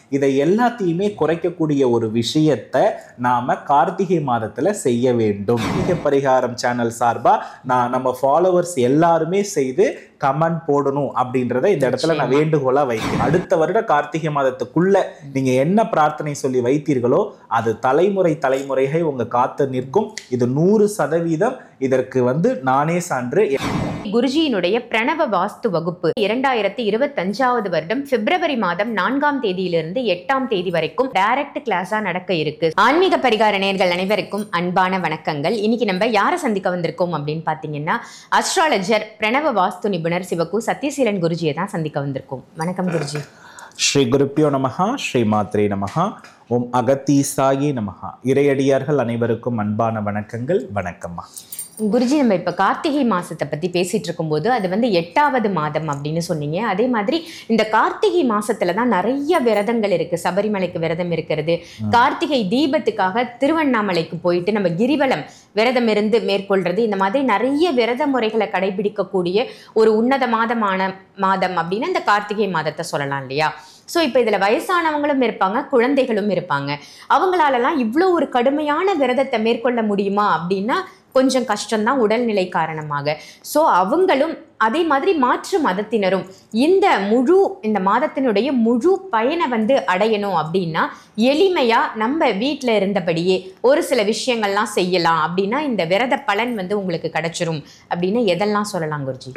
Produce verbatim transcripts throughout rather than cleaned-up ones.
இதை எல்லாத்தையுமே குறைக்கக்கூடிய ஒரு விஷயத்தை நாம கார்த்திகை மாதத்துல செய்ய வேண்டும். கார்த்திகை பரிகாரம் சேனல் சார்பா நான் நம்ம ஃபாலோவர்ஸ் எல்லாருமே செய்து கமெண்ட் போடணும் அப்படின்றத இந்த இடத்துல நான் வேண்டுகோளா வைக்கிறேன். அடுத்த வருட கார்த்திகை மாதத்துக்குள்ள நீங்க என்ன பிரார்த்தனை சொல்லி வைத்தீர்களோ அது தலைமுறை தலைமுறையை உங்க காத்து நிற்கும். இது நூறு சதவீதம். இதற்கு வந்து நானே சான்று. குருஜியினுடைய பிரணவ வாஸ்து வகுப்பு இரண்டாயிரத்தி இருபத்தி அஞ்சாவது வருடம் பிப்ரவரி மாதம் நான்காம் தேதியிலிருந்து எட்டாம் தேதி வரைக்கும் டைரக்ட் கிளாஸா நடக்க இருக்கு. ஆன்மீக பரிகார நேயர்கள் அனைவருக்கும் அன்பான வணக்கங்கள். இன்னைக்கு நம்ம யாரை சந்திக்க வந்திருக்கோம் அப்படின்னு பாத்தீங்கன்னா அஸ்ட்ராலஜர் பிரணவ வாஸ்து நிபுணர் சிவகு சத்யசீலன் குருஜியை தான் சந்திக்க வந்திருக்கோம். வணக்கம் குருஜி. ஸ்ரீ குருப்பியோ நமஹா, ஸ்ரீ மாத்ரே நமஹா, ஓம் அகத்தீசாயே நமஹா. இறையடியார்கள் அனைவருக்கும் அன்பான வணக்கங்கள். வணக்கம்மா. குருஜி, நம்ம இப்போ கார்த்திகை மாசத்தை பத்தி பேசிட்டு இருக்கும்போது அது வந்து எட்டாவது மாதம் அப்படின்னு சொன்னீங்க. அதே மாதிரி இந்த கார்த்திகை மாசத்துல தான் நிறைய விரதங்கள் இருக்கு. சபரிமலைக்கு விரதம் இருக்கிறது, கார்த்திகை தீபத்துக்காக திருவண்ணாமலைக்கு போயிட்டு நம்ம கிரிவலம் விரதம் இருந்து மேற்கொள்றது, இந்த மாதிரி நிறைய விரத முறைகளை கடைபிடிக்கக்கூடிய ஒரு உன்னத மாதமான மாதம் அப்படின்னு இந்த கார்த்திகை மாதத்தை சொல்லலாம் இல்லையா? ஸோ இப்போ இதில் வயசானவங்களும் இருப்பாங்க, குழந்தைகளும் இருப்பாங்க. அவங்களாலலாம் இவ்வளோ ஒரு கடுமையான விரதத்தை மேற்கொள்ள முடியுமா அப்படின்னா கொஞ்சம் கஷ்டம்தான் உடல்நிலை காரணமாக. ஸோ அவங்களும் அதே மாதிரி மாற்று மதத்தினரும் இந்த முழு இந்த மாதத்தினுடைய முழு பயனை வந்து அடையணும் அப்படின்னா எளிமையா நம்ம வீட்டில் இருந்தபடியே ஒரு சில விஷயங்கள்லாம் செய்யலாம் அப்படின்னா இந்த விரத பலன் வந்து உங்களுக்கு கிடைச்சிரும் அப்படின்னு எதெல்லாம் சொல்லலாம் குருஜி?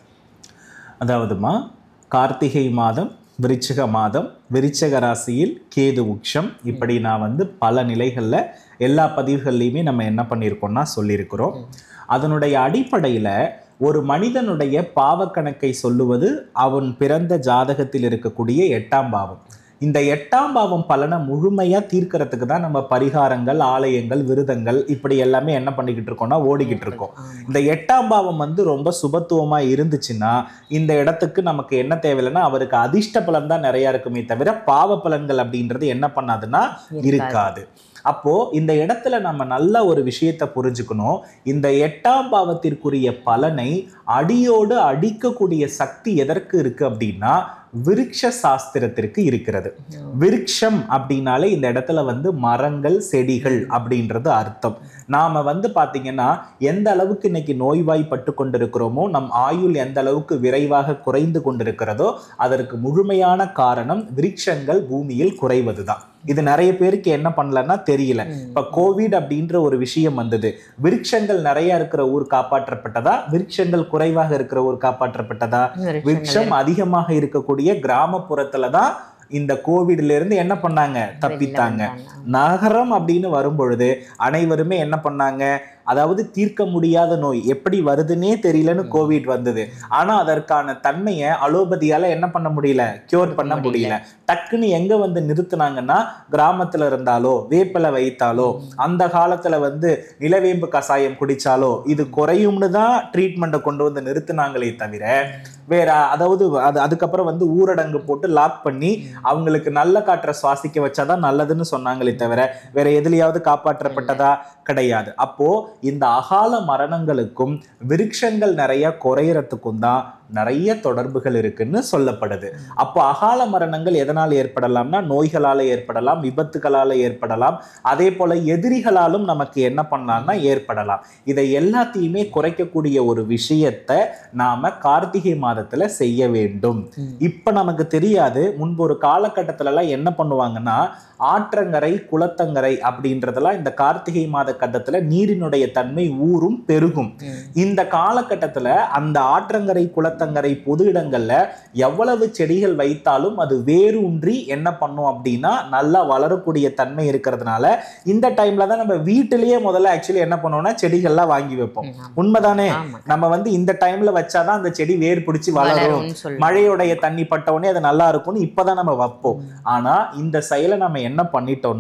அதாவதுமா, கார்த்திகை மாதம், விருச்சிக மாதம், விருச்சிக ராசியில் கேது உச்சம், இப்படி நான் வந்து பல நிலைகளில் எல்லா பதிவுகள்லையுமே நம்ம என்ன பண்ணியிருக்கோம்னா சொல்லியிருக்கிறோம். அதனுடைய அடிப்படையில் ஒரு மனிதனுடைய பாவக்கணக்கை சொல்லுவது அவன் பிறந்த ஜாதகத்தில் இருக்கக்கூடிய எட்டாம் பாவம். இந்த எட்டாம் பாவம் பலனை முழுமையாக தீர்க்கறதுக்கு தான் நம்ம பரிகாரங்கள், ஆலயங்கள், விரதங்கள் இப்படி எல்லாமே என்ன பண்ணிக்கிட்டு இருக்கோம்னா ஓடிக்கிட்டு இருக்கோம். இந்த எட்டாம் பாவம் வந்து ரொம்ப சுபத்துவமாக இருந்துச்சுன்னா இந்த இடத்துக்கு நமக்கு என்ன தேவையில்லைன்னா அவருக்கு அதிர்ஷ்ட பலன் தான் நிறையா இருக்குமே தவிர பாவ பலன்கள் அப்படின்றது என்ன பண்ணாதுன்னா இருக்காது. அப்போ இந்த இடத்துல நம்ம நல்ல ஒரு விஷயத்தை புரிஞ்சுக்கணும். இந்த எட்டாம் பாவத்திற்குரிய பலனை அடியோடு அடிக்கக்கூடிய சக்தி எதற்கு இருக்கு அப்படின்னா விருட்ச சாஸ்திரத்திற்கு இருக்கிறது. விருட்சம் அப்படின்னாலே இந்த இடத்துல வந்து மரங்கள், செடிகள் அப்படின்றது அர்த்தம். நாம வந்து பாத்தீங்கன்னா எந்த அளவுக்கு இன்னைக்கு நோய்வாய்ப்பட்டு கொண்டிருக்கிறோமோ, நம் ஆயுள் எந்த அளவுக்கு விரைவாக குறைந்து கொண்டிருக்கிறதோ அதற்கு முழுமையான காரணம் விருட்சங்கள் பூமியில் குறைவதுதான். இது நிறைய பேருக்கு என்ன பண்ணலன்னா தெரியல. இப்ப கோவிட் அப்படின்ற ஒரு விஷயம் வந்தது. விருட்சங்கள் நிறைய இருக்கிற ஊர் காப்பாற்றப்பட்டதா, விருட்சங்கள் குறைவாக இருக்கிற ஊர் காப்பாற்றப்பட்டதா? விருட்சம் அதிகமாக இருக்கக்கூடிய கிராமப்புறத்துலதான் இந்த கோவிட்ல இருந்து என்ன பண்ணாங்க, தப்பித்தாங்க. நகரம் அப்படின்னு வரும் பொழுது அனைவருமே என்ன பண்ணாங்க, அதாவது தீர்க்க முடியாத நோய் எப்படி வருதுன்னே தெரியலன்னு கோவிட் வந்தது. ஆனா அதற்கான தன்மையை அலோபதியால என்ன பண்ண முடியல, கியூர் பண்ண முடியல. டக்குன்னு எங்க வந்து நிறுத்தினாங்கன்னா கிராமத்துல இருந்தாலோ வேப்பிலை வைத்தாலோ அந்த காலத்துல வந்து நிலவேம்பு கஷாயம் குடிச்சாலோ இது குறையும்னு தான் ட்ரீட்மெண்ட்டை கொண்டு வந்து நிறுத்தினாங்களே தவிர வேற, அதாவது அது அதுக்கப்புறம் வந்து ஊரடங்கு போட்டு லாக் பண்ணி அவங்களுக்கு நல்ல காற்றை சுவாசிக்க வச்சாதான் நல்லதுன்னு சொன்னாங்களே தவிர வேற எதுலையாவது காப்பாற்றப்பட்டதா கிடையாது. அப்போ இந்த அகால மரணங்களுக்கும் விருட்சங்கள் நிறைய குறையறதுக்கும் தான் நிறைய தொடர்புகள் இருக்குன்னு சொல்லப்படுது. அப்போ அகால மரணங்கள் எதனால் ஏற்படலாம்னா நோய்களால ஏற்படலாம், விபத்துகளால ஏற்படலாம், அதே போல எதிரிகளாலும் நமக்கு என்ன பண்ணலாம்னா ஏற்படலாம். இதை எல்லாத்தையுமே குறைக்கக்கூடிய ஒரு விஷயத்தை நாம கார்த்திகை மாதத்துல செய்ய வேண்டும். இப்ப நமக்கு தெரியாது, முன்பு ஒரு காலகட்டத்துல எல்லாம் என்ன பண்ணுவாங்கன்னா ஆற்றங்கரை, குளத்தங்கரை அப்படின்றதெல்லாம் இந்த கார்த்திகை மாத கட்டத்துல நீரினுடைய தன்மை ஊறும், பெருகும். இந்த காலகட்டத்துல அந்த ஆற்றங்கரை, குளத்தங்கரை, பொது இடங்கள்ல எவ்வளவு செடிகள் வைத்தாலும் அது வேரூன்றி என்ன பண்ணும் அப்படின்னா நல்லா வளரக்கூடிய தன்மை இருக்கிறதுனால இந்த டைம்ல தான் நம்ம வீட்டிலேயே முதல்ல ஆக்சுவலி என்ன பண்ணுவோம்னா செடிகள்லாம் வாங்கி வைப்போம். உண்மைதானே? நம்ம வந்து இந்த டைம்ல வச்சாதான் அந்த செடி வேர் பிடிச்சி வளரும், மழையுடைய தண்ணி பட்டவுடனே அது நல்லா இருக்கும்னு இப்பதான் நம்ம வைப்போம். ஆனா இந்த செயலை நம்ம என்ன பண்ணிட்டோம்னா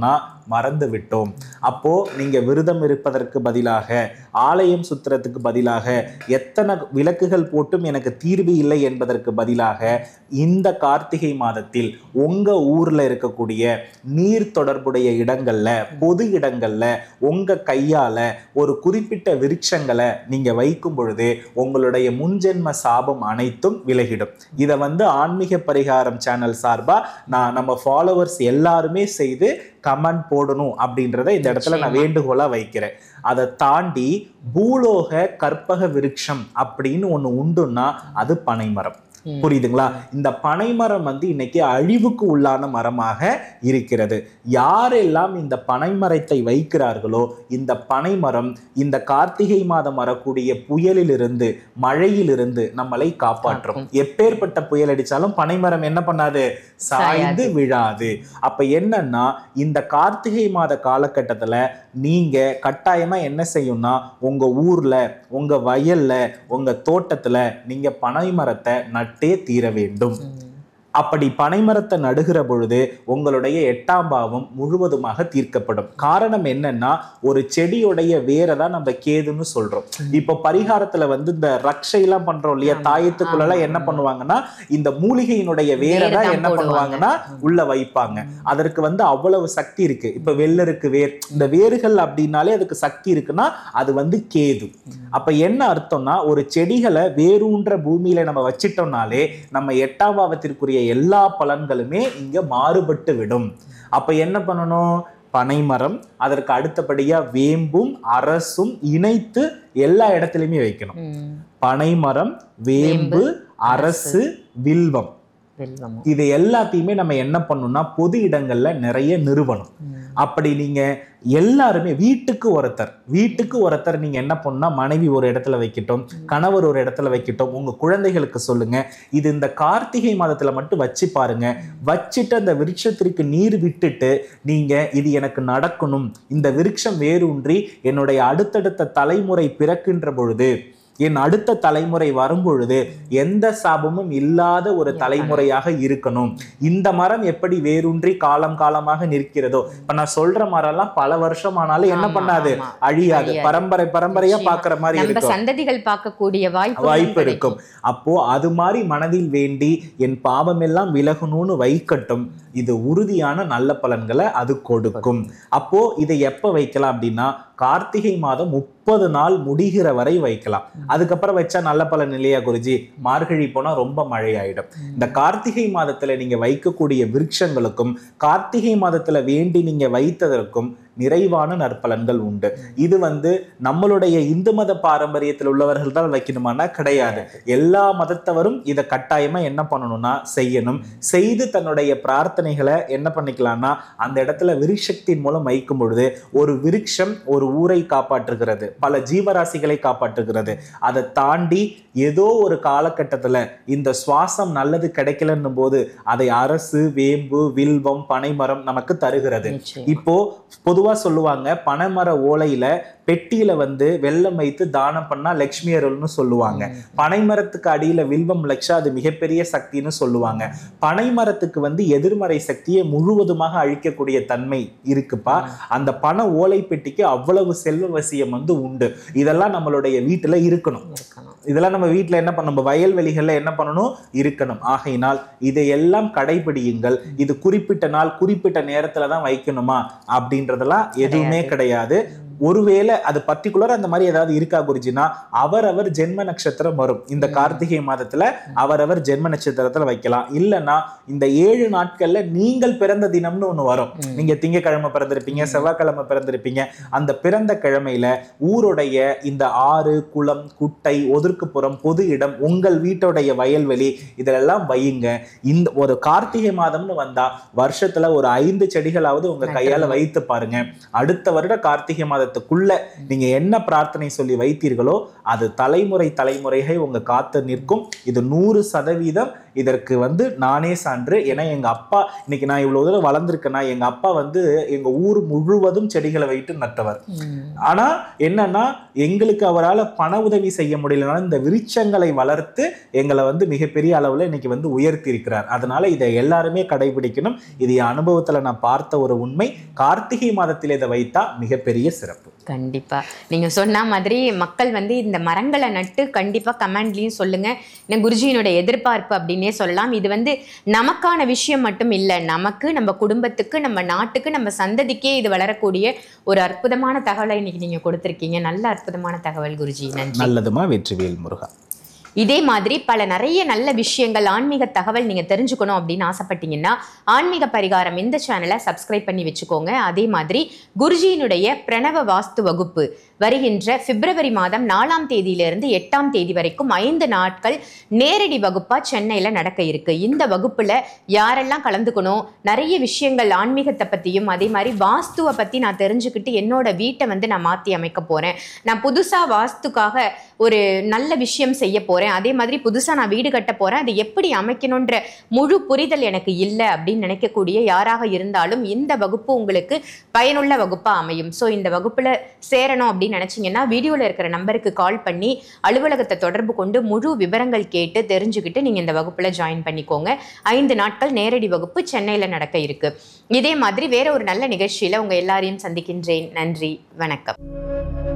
மறந்து விட்டோம். அப்போ நீங்க விரதம் இருப்பதற்கு பதிலாக, ஆலயம் சுத்துறதுக்கு பதிலாக, எத்தனை விளக்குகள் போட்டும் எனக்கு தீர்வு இல்லை என்பதற்கு பதிலாக, இந்த கார்த்திகை மாதத்தில் உங்க ஊர்ல இருக்கக்கூடிய நீர் தொடர்புடைய இடங்கள்ல, பொது இடங்கள்ல உங்க கையால ஒரு குறிப்பிட்ட விருட்சங்களை நீங்க வைக்கும் பொழுது உங்களுடைய முன்ஜென்ம சாபம் அனைத்தும் விலகிடும். இதை வந்து ஆன்மீக பரிகாரம் சேனல் சார்பா நான் நம்ம ஃபாலோவர்ஸ் எல்லாருமே செய்து கமெண்ட் போடணும் அப்படின்றத இந்த இடத்துல நான் வேண்டுகோளா வைக்கிறேன். அதை தாண்டி பூலோக கற்பக விருட்சம் அப்படின்னு ஒண்ணு உண்டுன்னா அது பனைமரம். புரியுதுங்களா? இந்த பனைமரம் வந்து இன்னைக்கு அழிவுக்கு உள்ளான மரமாக இருக்கிறது. யாரெல்லாம் இந்த பனைமரத்தை வைக்கிறார்களோ இந்த பனைமரம் இந்த கார்த்திகை மாதம் வரக்கூடிய புயலிலிருந்து, மழையிலிருந்து நம்மளை காப்பாற்றும். எப்பேற்பட்ட புயல் அடிச்சாலும் பனைமரம் என்ன பண்ணாது? சாய்ந்து விழாது. அப்ப என்னன்னா இந்த கார்த்திகை மாத காலகட்டத்துல நீங்க கட்டாயமா என்ன செய்யும்னா உங்க ஊர்ல, உங்க வயல்ல, உங்க தோட்டத்துல நீங்க பனைமரத்தை நட்டே தீர வேண்டும். அப்படி பனைமரத்தை நடுகிற பொழுது உங்களுடைய எட்டாம் பாவம் முழுவதுமாக தீர்க்கப்படும். காரணம் என்னன்னா ஒரு செடியுடைய வேரை தான் நம்ம கேதுன்னு சொல்றோம். இப்போ பரிகாரத்துல வந்து இந்த ரக்ஷை எல்லாம் பண்றோம் இல்லையா, தாயத்துக்குள்ள என்ன பண்ணுவாங்கன்னா இந்த மூலிகையினுடைய வேரை தான் என்ன பண்ணுவாங்கன்னா உள்ள வைப்பாங்க. அதற்கு வந்து அவ்வளவு சக்தி இருக்கு. இப்ப வெள்ளருக்கு வேர், இந்த வேர்கள் அப்படின்னாலே அதுக்கு சக்தி இருக்குன்னா அது வந்து கேது. அப்ப என்ன அர்த்தம்னா ஒரு செடிகளை வேரூன்ற பூமியில நம்ம வச்சிட்டோம்னாலே நம்ம எட்டாம் பாவத்திற்குரிய எல்லா பலன்களுமே இங்க மாறுபட்டு விடும். அப்ப என்ன பண்ணணும்? பனைமரம், அதற்கு அடுத்தபடியா வேம்பும் அரசும் இணைத்து எல்லா இடத்துலயுமே வைக்கணும். பனைமரம், வேம்பு, அரசு, வில்வம், இது எல்லாத்தையுமே நம்ம என்ன பண்ணணும்னா பொது இடங்கள்ல நிறைய நிறுவனம். அப்படி நீங்க எல்லாருமே வீட்டுக்கு ஒருத்தர் வீட்டுக்கு ஒருத்தர் நீங்க என்ன பண்ணா மனைவி ஒரு இடத்துல வைக்கட்டும், கணவர் ஒரு இடத்துல வைக்கட்டும், உங்க குழந்தைகளுக்கு சொல்லுங்க. இது இந்த கார்த்திகை மாதத்துல மட்டும் வச்சு பாருங்க. வச்சுட்டு அந்த விருட்சத்திற்கு நீர் விட்டுட்டு நீங்க இது எனக்கு நடக்கணும், இந்த விருட்சம் வேரூன்றி என்னுடைய அடுத்தடுத்த தலைமுறை பிறக்கின்ற பொழுது, என் அடுத்த தலைமுறை வரும் பொழுது எந்த சாபமும் இல்லாத ஒரு தலைமுறையாக இருக்கணும். இந்த மரம் எப்படி வேரூன்றி காலம் காலமாக நிற்கிறதோ, இப்ப நான் சொல்ற மரம் எல்லாம் பல வருஷம் ஆனாலும் என்ன பண்ணாது? அழியாது. பரம்பரை பரம்பரையா பாக்குற மாதிரி இருக்கும், சந்ததிகள் பார்க்கக்கூடிய வாய்ப்பு வாய்ப்பு இருக்கும். அப்போ அது மாதிரி மனதில் வேண்டி என் பாவம் எல்லாம் விலகணும்னு வைக்கட்டும். இது உறுதியான நல்ல பலன்களை அது கொடுக்கும். அப்போ இதை எப்ப வைக்கலாம் அப்படின்னா கார்த்திகை மாதம் முப்பது நாள் முடிகிற வரை வைக்கலாம். அதுக்கப்புறம் வச்சா நல்ல பலன் இல்லையா குருஜி? மார்கழி போனா ரொம்ப மழை ஆயிடும். இந்த கார்த்திகை மாதத்துல நீங்க வைக்கக்கூடிய விருட்சங்களுக்கும் கார்த்திகை மாதத்துல வேண்டி நீங்க வைத்ததற்கும் நிறைவான நற்பலன்கள் உண்டு. இது வந்து நம்மளுடைய இந்து மத பாரம்பரியத்தில் உள்ளவர்கள் தான் வைக்கணுமானா கிடையாது. எல்லா மதத்தவரும் இதை கட்டாயமா என்ன பண்ணணும்னா செய்யணும். செய்து தன்னுடைய பிரார்த்தனைகளை என்ன பண்ணிக்கலாம்னா அந்த இடத்துல விருட்சத்தின் மூலம் வைக்கும் பொழுது ஒரு விருட்சம் ஒரு ஊரை காப்பாற்றுகிறது, பல ஜீவராசிகளை காப்பாற்றுகிறது. அதை தாண்டி ஏதோ ஒரு காலகட்டத்துல இந்த சுவாசம் நல்லது கிடைக்கலன்னும் போது அதை அரசு, வேம்பு, வில்வம், பனைமரம் நமக்கு தருகிறது. இப்போ பொதுவா சொல்லுவாங்க பனைமர ஓலையில பெட்டியில வந்து வெள்ளம் வைத்து தானம் பண்ணா லட்சுமி அருள்னு சொல்லுவாங்க. பனைமரத்துக்கு அடியில வில்வம் லட்சா, அது மிகப்பெரிய சக்தின்னு சொல்லுவாங்க. பனைமரத்துக்கு வந்து எதிர்மறை சக்தியை முழுவதுமாக அழிக்கக்கூடிய தன்மை இருக்குப்பா. அந்த பனை ஓலை பெட்டிக்கு அவ்வளவு செல்வ வசியம் வந்து உண்டு. இதெல்லாம் நம்மளுடைய வீட்டுல இருக்கணும். இதெல்லாம் நம்ம வீட்டுல என்ன பண்ணணும்? வயல்வெளிகள்ல என்ன பண்ணணும்? இருக்கணும். ஆகையினால் இதையெல்லாம் கடைபிடியுங்கள். இது குறிப்பிட்ட நாள் குறிப்பிட்ட நேரத்துல தான் வைக்கணுமா அப்படின்றதெல்லாம் எதுவுமே கிடையாது. ஒருவேளை அது பர்டிகுலர் அந்த மாதிரி ஏதாவது இருக்கா குருஜினா அவரவர் ஜென்ம நட்சத்திரம் வரும். இந்த கார்த்திகை மாதத்துல அவரவர் ஜென்ம நட்சத்திரத்துல வைக்கலாம். இல்லைன்னா இந்த ஏழு நாட்கள்ல நீங்கள் பிறந்த தினம்னு ஒண்ணு வரும். நீங்க திங்கக்கிழமை பிறந்திருப்பீங்க, செவ்வாய்க்கிழமை பிறந்திருப்பீங்க. அந்த பிறந்த கிழமையில ஊருடைய இந்த ஆறு, குளம், குட்டை, ஒதுக்குப்புறம், பொது இடம், உங்கள் வீட்டுடைய வயல்வெளி இதெல்லாம் வையுங்க. இந்த ஒரு கார்த்திகை மாதம்னு வந்தா வருஷத்துல ஒரு ஐந்து செடிகளாவது உங்க கையால வைத்து பாருங்க. அடுத்த வருட கார்த்திகை மாதத்துல மாதத்துக்குள்ள நீங்க என்ன பிரார்த்தனை சொல்லி வைத்தீர்களோ அது தலைமுறை தலைமுறையை உங்க காத்து நிற்கும். இது நூறு சதவீதம் இதற்கு வந்து நானே சான்று. ஏன்னா எங்க அப்பா இன்னைக்கு நான் இவ்வளவு தூரம் வளர்ந்துருக்கேன்னா எங்க அப்பா வந்து எங்க ஊர் முழுவதும் செடிகளை வைத்து நட்டவர். ஆனா என்னன்னா எங்களுக்கு அவரால் பண உதவி செய்ய முடியலனாலும் இந்த விருட்சங்களை வளர்த்து எங்களை வந்து மிகப்பெரிய அளவுல இன்னைக்கு வந்து உயர்த்தி இருக்கிறார். அதனால இதை எல்லாருமே கடைபிடிக்கணும். இது என் அனுபவத்துல நான் பார்த்த ஒரு உண்மை. கார்த்திகை மாதத்தில் இதை வைத்தா மிகப்பெரிய சிறப்பு. கண்டிப்பா நீங்க சொன்ன மாதிரி மக்கள் வந்து இந்த மரங்களை நட்டு கண்டிப்பா கமெண்ட்லயும் சொல்லுங்க. ஏன்னா குருஜியினுடைய எதிர்பார்ப்பு அப்படின்னே சொல்லலாம். இது வந்து நமக்கான விஷயம் மட்டும் இல்லை, நமக்கு, நம்ம குடும்பத்துக்கு, நம்ம நாட்டுக்கு, நம்ம சந்ததிக்கே இது வளரக்கூடிய ஒரு அற்புதமான தகவலை இன்னைக்கு நீங்க கொடுத்திருக்கீங்க. நல்ல அற்புதமான தகவல் குருஜி. நன்றி. நல்லதுமா. வெற்றிவேல் முருகா. இதே மாதிரி பல நிறைய நல்ல விஷயங்கள், ஆன்மீக தகவல் நீங்க தெரிஞ்சுக்கணும் அப்படின்னு ஆசைப்பட்டீங்கன்னா ஆன்மீக பரிகாரம் இந்த சேனலை சப்ஸ்கிரைப் பண்ணி வச்சுக்கோங்க. அதே மாதிரி குருஜியினுடைய பிரணவ வாஸ்து வகுப்பு வருகின்ற பிப்ரவரி மாதம் நாலாம் தேதியிலிருந்து எட்டாம் தேதி வரைக்கும் ஐந்து நாட்கள் நேரடி வகுப்பா சென்னையில நடக்க இருக்கு. இந்த வகுப்புல யாரெல்லாம் கலந்துக்கணும், நிறைய விஷயங்கள் ஆன்மீகத்தை பத்தியும் அதே மாதிரி வாஸ்துவை பத்தி நான் தெரிஞ்சுக்கிட்டு என்னோட வீட்டை வந்து நான் மாத்தி அமைக்க போறேன், நான் புதுசா வாஸ்துக்காக ஒரு நல்ல விஷயம் செய்ய போறேன், அதே மாதிரி புதுசா நான் வீடு கட்ட போறேன், அது எப்படி அமைக்கணும்ன்ற முழு புரிதல் எனக்கு இல்லை அப்படின்னு நினைக்கக்கூடிய யாராக இருந்தாலும் இந்த வகுப்பு உங்களுக்கு பயனுள்ள வகுப்பா அமையும். ஸோ இந்த வகுப்புல சேரணும் அப்படின்னு நினைச்சீங்கன்னா வீடியோல இருக்கிற நம்பருக்கு கால் பண்ணி அலுவலகத்தை தொடர்பு கொண்டு முழு விவரங்கள் கேட்டு தெரிஞ்சுக்கிட்டு நீங்க இந்த வகுப்புல ஜாயின் பண்ணிக்கோங்க. ஐந்து நாட்கள் நேரடி வகுப்பு சென்னையில நடக்க இருக்கு. இதே மாதிரி வேற ஒரு நல்ல நிகழ்ச்சியில உங்க எல்லாரையும் சந்திக்கின்றேன். நன்றி, வணக்கம்.